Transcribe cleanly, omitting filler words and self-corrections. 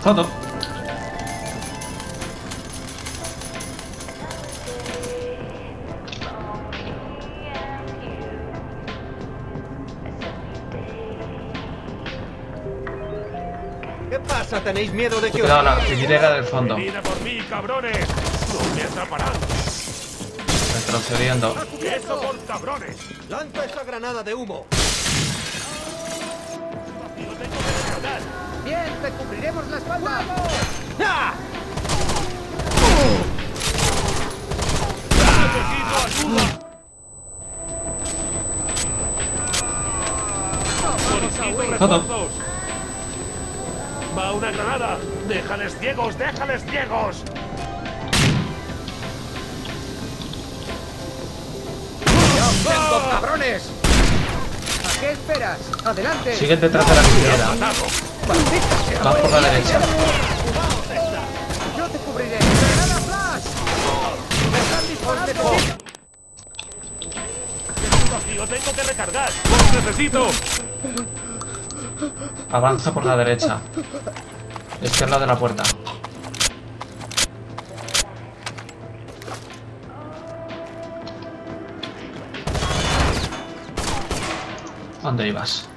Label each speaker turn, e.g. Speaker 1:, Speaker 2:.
Speaker 1: Todo.
Speaker 2: ¿Qué pasa? ¿Tenéis miedo de que
Speaker 1: Cuidado la artillería del fondo.
Speaker 3: ¡Venid a por mí, cabrones! ¡No me atraparán!
Speaker 1: Retrocediendo.
Speaker 3: ¡Eso por cabrones!
Speaker 2: lanza esa granada de humo?
Speaker 3: ¡Lo tengo que descargar!
Speaker 4: Bien, te cubriremos la espalda.
Speaker 2: ¡Ah!
Speaker 3: ¡Necesito ayuda! ¡Solicito
Speaker 1: Todo.
Speaker 3: refuerzos! ¡Va una granada! ¡Déjales ciegos! ¡Déjales ciegos!
Speaker 4: ¡Ya os tengo, cabrones! ¿A qué esperas? ¡Adelante!
Speaker 1: Sigue detrás de la artillería.
Speaker 3: ¡Matado!
Speaker 4: ¡Maldita sea!
Speaker 1: Vas por la derecha.
Speaker 4: ¡Yo te cubriré! ¡Granada flash! ¡Me están disparando!
Speaker 3: ¡Lo tengo que recargar! ¡Los necesito!
Speaker 1: Avanza por la derecha. Izquierda de la puerta. ¿Dónde ibas?